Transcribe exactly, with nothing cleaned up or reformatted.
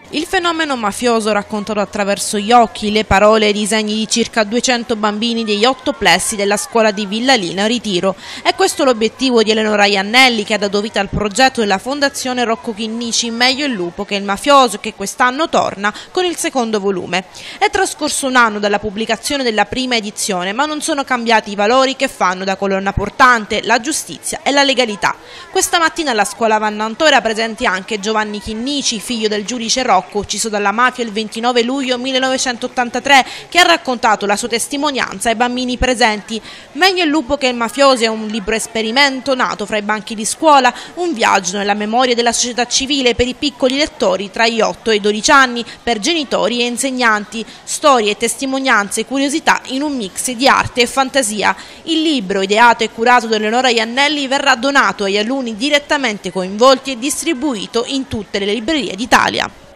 Il fenomeno mafioso raccontato attraverso gli occhi, le parole e i disegni di circa duecento bambini degli otto plessi della scuola di Villalina Ritiro. È questo l'obiettivo di Eleonora Iannelli, che ha dato vita al progetto della Fondazione Rocco Chinnici Meglio il lupo che è il mafioso, che quest'anno torna con il secondo volume. È trascorso un anno dalla pubblicazione della prima edizione, ma non sono cambiati i valori che fanno da colonna portante la giustizia e la legalità. Questa mattina alla scuola Vannanto era presente anche Giovanni Chinnici, figlio del giudice Rocco, ucciso dalla mafia il ventinove luglio millenovecentottantatré, che ha raccontato la sua testimonianza ai bambini presenti. Meglio il lupo che il mafioso è un libro esperimento nato fra i banchi di scuola, un viaggio nella memoria della società civile per i piccoli lettori tra gli otto e i dodici anni, per genitori e insegnanti, storie, testimonianze e curiosità in un mix di arte e fantasia. Il libro, ideato e curato da Eleonora Iannelli, verrà donato agli alunni direttamente coinvolti e distribuito in tutte le librerie d'Italia.